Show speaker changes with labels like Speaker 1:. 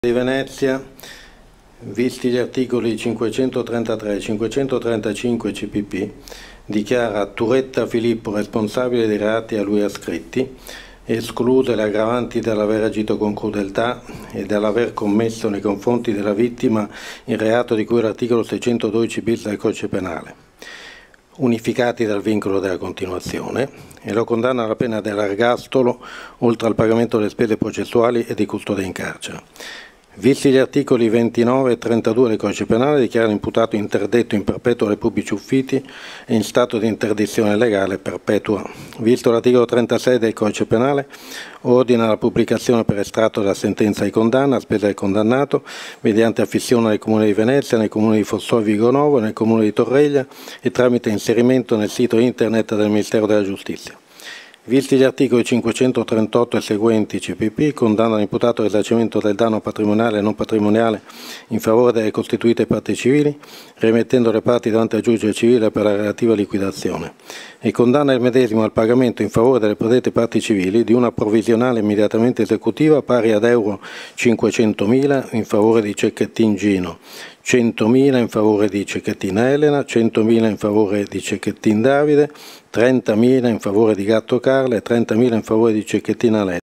Speaker 1: Di Venezia, visti gli articoli 533 e 535 CPP, dichiara Turetta Filippo responsabile dei reati a lui ascritti, escluse le aggravanti dell'aver agito con crudeltà e dell'aver commesso nei confronti della vittima il reato di cui l'articolo 612 bis del Codice Penale, unificati dal vincolo della continuazione, e lo condanna alla pena dell'ergastolo oltre al pagamento delle spese processuali e di custodia in carcere. Visti gli articoli 29 e 32 del Codice Penale, dichiara l'imputato interdetto in perpetuo dai pubblici uffici e in stato di interdizione legale perpetua. Visto l'articolo 36 del Codice Penale, ordina la pubblicazione per estratto della sentenza di condanna a spese del condannato mediante affissione nel Comune di Venezia, nel Comune di Fossoi Vigonovo e nel Comune di Torreglia e tramite inserimento nel sito internet del Ministero della Giustizia. Visti gli articoli 538 e seguenti CPP, condanna l'imputato al risarcimento del danno patrimoniale e non patrimoniale in favore delle costituite parti civili, rimettendo le parti davanti al giudice civile per la relativa liquidazione, e condanna il medesimo al pagamento in favore delle predette parti civili di una provvisionale immediatamente esecutiva pari ad euro 500.000 in favore di Cecchettin Gino, 100.000 in favore di Cecchettin Elena, 100.000 in favore di Cecchettin Davide, 30.000 in favore di Gatto Carla e 30.000 in favore di Cecchettin Alessia.